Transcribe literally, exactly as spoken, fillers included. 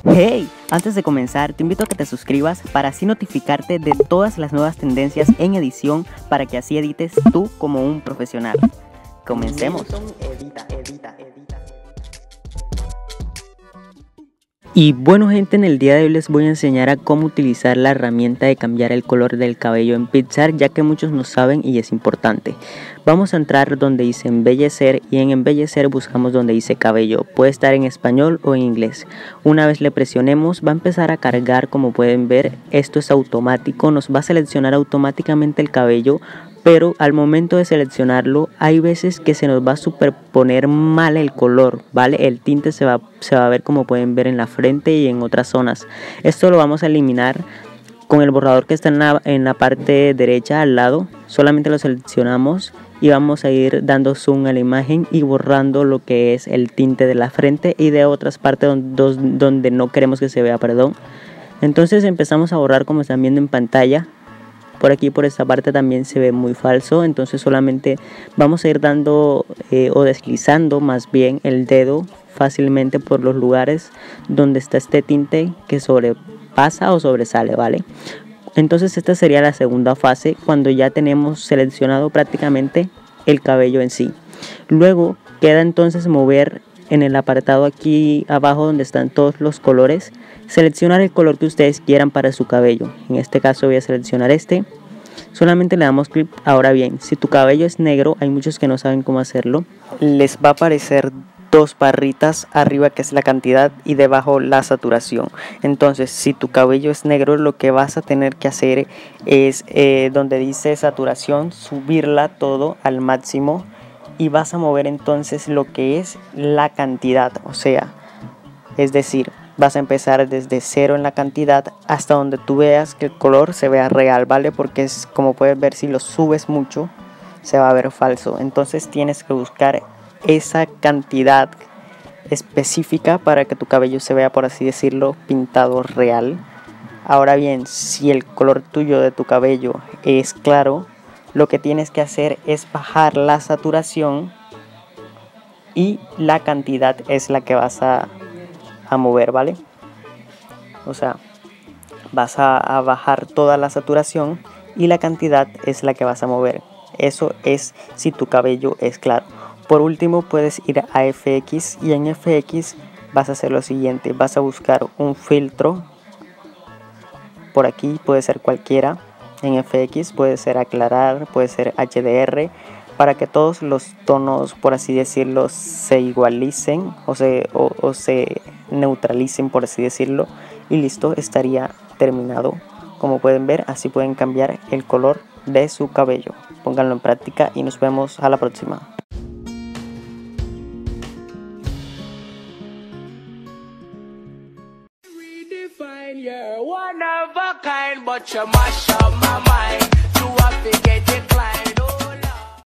Hey, antes de comenzar te invito a que te suscribas para así notificarte de todas las nuevas tendencias en edición para que así edites tú como un profesional. Comencemos. Edita, edita, edita. Y bueno gente, en el día de hoy les voy a enseñar a cómo utilizar la herramienta de cambiar el color del cabello en PicsArt, ya que muchos no saben y es importante. Vamos a entrar donde dice embellecer y en embellecer buscamos donde dice cabello. Puede estar en español o en inglés. Una vez le presionemos va a empezar a cargar, como pueden ver. Esto es automático, nos va a seleccionar automáticamente el cabello. Pero al momento de seleccionarlo hay veces que se nos va a superponer mal el color, ¿vale? El tinte se va, se va a ver, como pueden ver, en la frente y en otras zonas. Esto lo vamos a eliminar con el borrador que está en la, en la parte derecha al lado. Solamente lo seleccionamos y vamos a ir dando zoom a la imagen y borrando lo que es el tinte de la frente y de otras partes donde, donde no queremos que se vea, perdón. Entonces empezamos a borrar, como están viendo en pantalla. Por aquí, por esta parte también se ve muy falso, entonces solamente vamos a ir dando eh, o deslizando más bien el dedo fácilmente por los lugares donde está este tinte que sobrepasa o sobresale, ¿vale? Entonces esta sería la segunda fase, cuando ya tenemos seleccionado prácticamente el cabello en sí. Luego queda entonces mover en el apartado aquí abajo donde están todos los colores, seleccionar el color que ustedes quieran para su cabello. En este caso voy a seleccionar este. Solamente le damos clic. Ahora bien, si tu cabello es negro, hay muchos que no saben cómo hacerlo. Les va a aparecer dos barritas arriba, que es la cantidad, y debajo la saturación. Entonces si tu cabello es negro, lo que vas a tener que hacer es eh, donde dice saturación, subirla todo al máximo. Y vas a mover entonces lo que es la cantidad, o sea, es decir, vas a empezar desde cero en la cantidad hasta donde tú veas que el color se vea real, ¿vale? Porque es, como puedes ver, si lo subes mucho se va a ver falso. Entonces tienes que buscar esa cantidad específica para que tu cabello se vea, por así decirlo, pintado real. Ahora bien, si el color tuyo de tu cabello es claro, lo que tienes que hacer es bajar la saturación y la cantidad es la que vas a, a mover, ¿vale? O sea, vas a, a bajar toda la saturación y la cantidad es la que vas a mover. Eso es si tu cabello es claro. Por último, puedes ir a F X y en F X vas a hacer lo siguiente. Vas a buscar un filtro. Por aquí puede ser cualquiera. En F X puede ser aclarar, puede ser H D R, para que todos los tonos, por así decirlo, se igualicen o se, o, o se neutralicen, por así decirlo, y listo, estaría terminado. Como pueden ver, así pueden cambiar el color de su cabello. Pónganlo en práctica y nos vemos a la próxima. You're one of a kind, but you mash up my mind. You have to get declined.